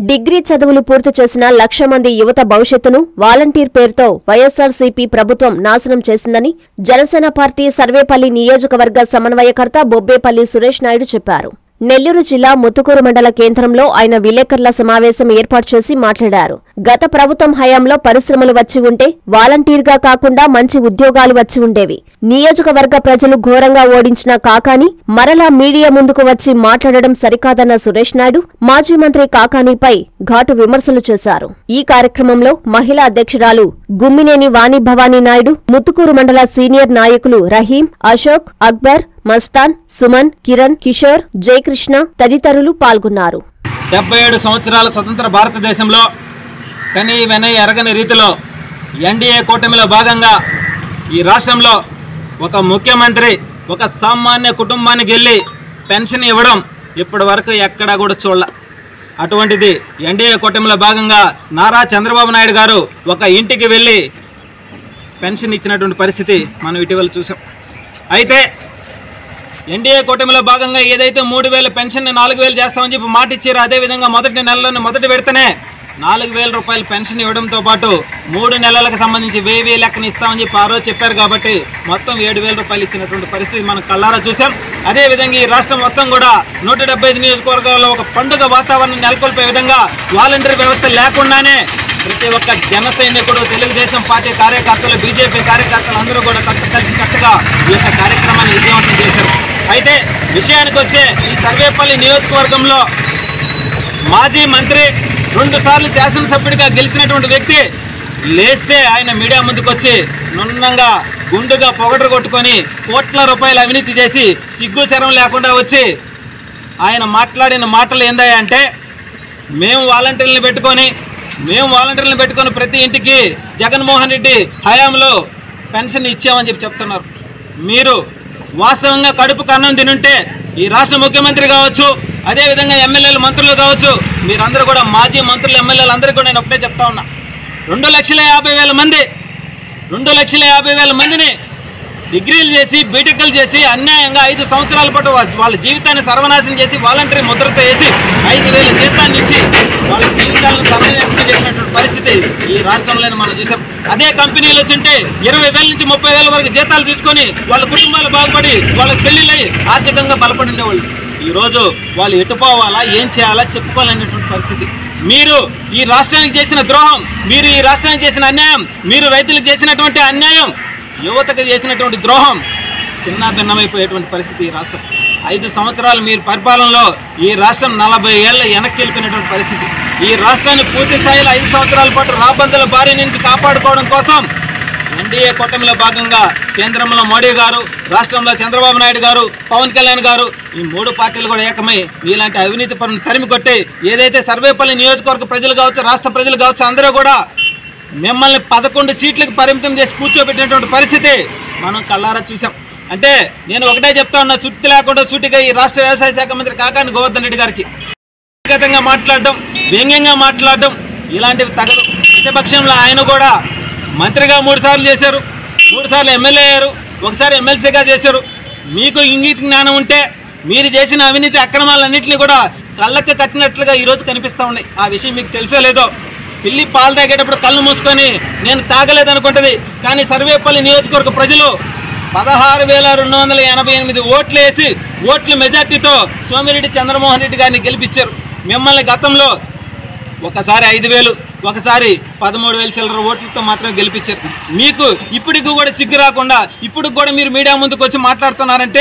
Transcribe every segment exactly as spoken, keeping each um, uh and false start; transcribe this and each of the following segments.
Degree చదువులు పూర్తి చేసిన లక్ష మంది యువత భవిష్యత్తును వాలంటీర్ పేరుతో వైఎస్సార్సీపీ ప్రభుత్వం నాశనం చేసిందని జనసేన పార్టీ సర్వేపల్లి నియోజకవర్గ సమన్వయకర్త బొబ్బేపల్లి సురేష్ నాయుడు చెప్పారు. నెల్లూరు జిల్లా ముత్తుకూరు మండల కేంద్రంలో ఆయన విలేకరుల సమావేశం ఏర్పాటు చేసి మాట్లాడారు. గత ప్రభుత్వం హయాంలో పరిశ్రమలు వచ్చి ఉంటే వాలంటీర్గా కాకుండా మంచి ఉద్యోగాలు వచ్చి ఉండేవి. నియోజకవర్గ ప్రజలు ఘోరంగా ఓడించిన కాకాని మరలా మీడియా ముందుకు వచ్చి మాట్లాడడం సరికాదన్న సురేష్ నాయుడు మాజీ మంత్రి కాకానీపై ఘాటు విమర్శలు చేశారు. ఈ కార్యక్రమంలో మహిళా అధ్యక్షురాలు గుమ్మినేని వాణి భవానీ నాయుడు, ముత్తుకూరు మండల సీనియర్ నాయకులు రహీం, అశోక్, అక్బర్, మస్తాన్, సుమన్, కిరణ్, కిషోర్, జయకృష్ణ తదితరులు పాల్గొన్నారు. డెబ్బై ఏడు సంవత్సరాల స్వతంత్ర భారతదేశంలో కనీ వెనై ఎరగని రీతిలో ఎన్డీఏ కూటమిలో భాగంగా ఈ రాష్ట్రంలో ఒక ముఖ్యమంత్రి ఒక సామాన్య కుటుంబానికి వెళ్ళి పెన్షన్ ఇవ్వడం ఇప్పటి వరకు ఎక్కడా కూడా చూడాల. అటువంటిది ఎన్డీఏ కూటమిలో భాగంగా నారా చంద్రబాబు నాయుడు గారు ఒక ఇంటికి వెళ్ళి పెన్షన్ ఇచ్చినటువంటి పరిస్థితి మనం ఇటీవల చూసాం. అయితే ఎన్డీఏ కూటమిలో భాగంగా ఏదైతే మూడు వేల పెన్షన్ నాలుగు వేలు చేస్తామని చెప్పి మాట ఇచ్చారో అదేవిధంగా మొదటి నెలలోనే మొదటి విడతనే నాలుగు వేల రూపాయలు పెన్షన్ ఇవ్వడంతో పాటు మూడు నెలలకు సంబంధించి వెయ్యి వెయ్యి లెక్కన ఇస్తామని చెప్పి ఆ రోజు చెప్పారు. కాబట్టి మొత్తం ఏడు వేల రూపాయలు ఇచ్చినటువంటి పరిస్థితి మనం కళ్ళారా చూసాం. అదేవిధంగా ఈ రాష్ట్రం మొత్తం కూడా నూట డెబ్బై ఐదు నియోజకవర్గాల్లో ఒక పండుగ వాతావరణం నెలకొల్పే విధంగా వాలంటీర్ వ్యవస్థ లేకుండానే ప్రతి ఒక్క జన సైనికుడు, తెలుగుదేశం పార్టీ కార్యకర్తలు, బీజేపీ కార్యకర్తలు అందరూ కూడా కలిసి కట్టుగా ఈ యొక్క కార్యక్రమాన్ని విజయవంతం చేశారు. అయితే విషయానికి వస్తే ఈ సర్వేపల్లి నియోజకవర్గంలో మాజీ మంత్రి రెండు సార్లు శాసనసభ్యుడిగా గెలిచినటువంటి వ్యక్తి లేస్తే ఆయన మీడియా ముందుకు వచ్చి నున్నంగా గుండుగా పొగడరు కొట్టుకొని కోట్ల రూపాయలు అవినీతి చేసి సిగ్గు శరం లేకుండా వచ్చి ఆయన మాట్లాడిన మాటలు ఏందయ్యా అంటే, మేము వాలంటీర్లను పెట్టుకొని మేము వాలంటీర్లను పెట్టుకొని ప్రతి ఇంటికి జగన్మోహన్ రెడ్డి హయాంలో పెన్షన్ ఇచ్చామని చెప్పి చెప్తున్నారు. మీరు వాస్తవంగా కడుపు కన్నం తినుంటే ఈ రాష్ట్ర ముఖ్యమంత్రి కావచ్చు, అదేవిధంగా ఎమ్మెల్యేలు, మంత్రులు కావచ్చు, మీరందరూ కూడా మాజీ మంత్రులు, ఎమ్మెల్యేలు అందరూ కూడా నేను ఒకటే చెప్తా ఉన్నా, రెండు లక్షల యాభై వేల మంది రెండు లక్షల యాభై వేల మందిని డిగ్రీలు చేసి బీటెక్లు చేసి అన్యాయంగా ఐదు సంవత్సరాల పాటు వాళ్ళ జీవితాన్ని సర్వనాశనం చేసి వాలంటరీ ముద్రతో వేసి ఐదు వేల జీతాన్ని ఇచ్చి వాళ్ళ జీవితాలను సర్వనాశనం చేసినటువంటి పరిస్థితి ఈ రాష్ట్రంలోనే మనం చూసాం. అదే కంపెనీలు వచ్చింటే ఇరవై వేల నుంచి ముప్పై వేల వరకు జీతాలు తీసుకొని వాళ్ళ కుటుంబాలు బాగుపడి వాళ్ళకి పెళ్లిళ్ళై ఆర్థికంగా బలపడి ఉండేవాళ్ళు. ఈరోజు వాళ్ళు ఎటుపోవాలా, ఏం చేయాలా చెప్పుకోవాలనేటువంటి పరిస్థితి. మీరు ఈ రాష్ట్రానికి చేసిన ద్రోహం, మీరు ఈ రాష్ట్రానికి చేసిన అన్యాయం, మీరు రైతులకు చేసినటువంటి అన్యాయం, యువతకు చేసినటువంటి ద్రోహం చిన్న భిన్నమైపోయేటువంటి పరిస్థితి ఈ రాష్ట్రం. ఐదు సంవత్సరాలు మీరు పరిపాలనలో ఈ రాష్ట్రం నలభై ఏళ్ళ వెనక్కి వెళ్ళిపోయినటువంటి పరిస్థితి. ఈ రాష్ట్రాన్ని పూర్తి స్థాయిలో ఐదు సంవత్సరాల పాటు రాబందుల బారి నుంచి కాపాడుకోవడం కోసం ఎన్డీఏ కూటమిలో భాగంగా కేంద్రంలో మోడీ గారు, రాష్ట్రంలో చంద్రబాబు నాయుడు గారు, పవన్ కళ్యాణ్ గారు, ఈ మూడు పార్టీలు కూడా ఏకమై ఇలాంటి అవినీతి పనులు తరిమి కొట్టి ఏదైతే సర్వేపల్లి నియోజకవర్గ ప్రజలు కావచ్చు, రాష్ట్ర ప్రజలు కావచ్చు, అందరూ కూడా మిమ్మల్ని పదకొండు సీట్లకు పరిమితం చేసి కూర్చోబెట్టినటువంటి పరిస్థితి మనం కళ్ళారా చూసాం. అంటే నేను ఒకటే చెప్తా ఉన్నా, సుత్తి లేకుండా సూటిగా ఈ రాష్ట్ర వ్యవసాయ శాఖ మంత్రి కాకాని గోవర్ధన్ రెడ్డి గారికి వ్యక్తిగతంగా మాట్లాడడం, వ్యంగ్యంగా మాట్లాడడం ఇలాంటివి తగదు. ప్రతిపక్షంలో ఆయన కూడా మంత్రిగా మూడు సార్లు చేశారు, మూడు సార్లు ఎమ్మెల్యే అయ్యారు, ఒకసారి ఎమ్మెల్సీగా చేశారు. మీకు ఇంగిత జ్ఞానం ఉంటే మీరు చేసిన అవినీతి అక్రమాలన్నింటినీ కూడా కళ్ళకి కట్టినట్లుగా ఈరోజు కనిపిస్తూ ఉన్నాయి. ఆ విషయం మీకు తెలుసో లేదో, పిల్లి పాలు తాగేటప్పుడు కళ్ళు మూసుకొని నేను తాగలేదనుకుంటుంది. కానీ సర్వేపల్లి నియోజకవర్గ ప్రజలు పదహారు వేల రెండు వందల ఎనభై ఎనిమిది ఓట్లు వేసి ఓట్ల మెజార్టీతో సోమిరెడ్డి చంద్రమోహన్ రెడ్డి గారిని గెలిపించారు. మిమ్మల్ని గతంలో ఒకసారి ఐదు వేలు ఒకసారి పదమూడు వేల చిల్లర ఓట్లతో మాత్రమే గెలిపించారు. మీకు ఇప్పటికి కూడా సిగ్గు రాకుండా ఇప్పుడు కూడా మీరు మీడియా ముందుకు వచ్చి మాట్లాడుతున్నారంటే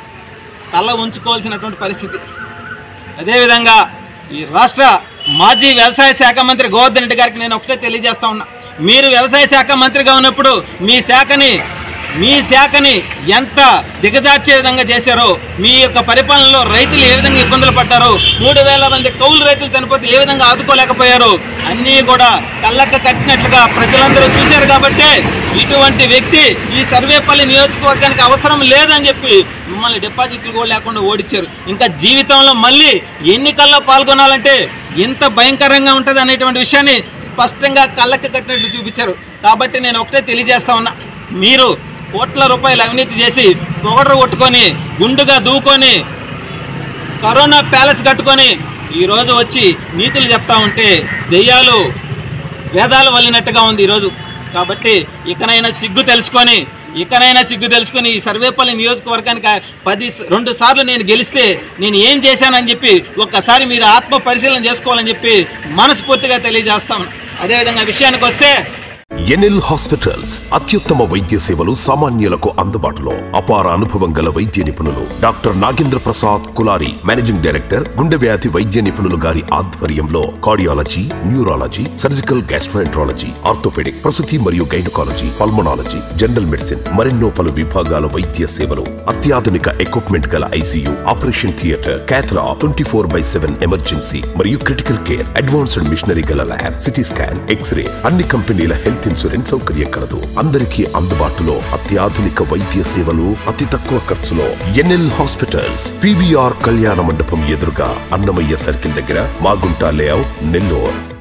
తల ఉంచుకోవాల్సినటువంటి పరిస్థితి. అదేవిధంగా ఈ రాష్ట్ర మాజీ వ్యవసాయ శాఖ మంత్రి గోవర్ధన్ రెడ్డి గారికి నేను ఒకటే తెలియజేస్తా ఉన్నా, మీరు వ్యవసాయ శాఖ మంత్రిగా ఉన్నప్పుడు మీ శాఖని మీ శాఖని ఎంత దిగజార్చే విధంగా చేశారో, మీ యొక్క పరిపాలనలో రైతులు ఏ విధంగా ఇబ్బందులు పడ్డారో, మూడు వేల మంది కౌలు రైతులు చనిపోతే ఏ విధంగా ఆదుకోలేకపోయారో అన్నీ కూడా కళ్ళక్క కట్టినట్లుగా ప్రజలందరూ చూశారు. కాబట్టి ఇటువంటి వ్యక్తి ఈ సర్వేపల్లి నియోజకవర్గానికి అవసరం లేదని చెప్పి మిమ్మల్ని డిపాజిట్లు కూడా లేకుండా ఓడించారు. ఇంకా జీవితంలో మళ్ళీ ఎన్నికల్లో పాల్గొనాలంటే ఎంత భయంకరంగా ఉంటుంది అనేటువంటి విషయాన్ని స్పష్టంగా కళ్ళక్క కట్టినట్లు చూపించారు. కాబట్టి నేను ఒకటే తెలియజేస్తా ఉన్నా, మీరు కోట్ల రూపాయలు అవినీతి చేసి పొగడరు కొట్టుకొని గుండుగా దూకొని కరోనా ప్యాలెస్ కట్టుకొని ఈరోజు వచ్చి నీతులు చెప్తా ఉంటే దెయ్యాలు వేదాలు వల్లినట్టుగా ఉంది ఈరోజు. కాబట్టి ఇకనైనా సిగ్గు తెలుసుకొని ఇకనైనా సిగ్గు తెలుసుకొని ఈ సర్వేపల్లి నియోజకవర్గానికి పది రెండు సార్లు నేను గెలిస్తే నేను ఏం చేశానని చెప్పి ఒక్కసారి మీరు ఆత్మ పరిశీలన చేసుకోవాలని చెప్పి మనస్ఫూర్తిగా తెలియజేస్తాం. అదేవిధంగా విషయానికి వస్తే ఎన్ఎల్ హాస్పిటల్స్ అత్యుత్తమ వైద్య సేవలు సామాన్యులకు అందుబాటులో. అపార అనుభవం గల వైద్య నిపుణులు doctor Nagendra Prasad Kulari, managing director, గుండె వ్యాధి వైద్య నిపుణులు గారి ఆధ్వర్యంలో cardiology, neurology, surgical gastroenterology, orthopaedic, ప్రసూతి మరియు గైనకాలజీ, పల్మనాలజీ, జనరల్ మెడిసిన్ మరెన్నో పలు విభాగాల వైద్య సేవలు. అత్యాధునిక ఎక్విప్మెంట్ గల ICU, operation theatre, cath lab, twenty four by seven emergency మరియు క్రిటికల్ కేర్, అడ్వాన్స్డ్ మిషనరీ గల ల్యాబ్, సిటీ స్కాన్, ఎక్స్రే, అన్ని కంపెనీల హెల్త్ ఇన్సూరెన్స్ సౌకర్యం కలదు. అందరికీ అందుబాటులో అత్యాధునిక వైద్య సేవలు అతి తక్కువ ఖర్చులో. ఎన్ఎల్ హాస్పిటల్స్, పీవీఆర్ కళ్యాణ మండపం ఎదురుగా, అన్నమయ్య సర్కిల్ దగ్గర, మాగుంట లేఅవుట్, నెల్లూరు.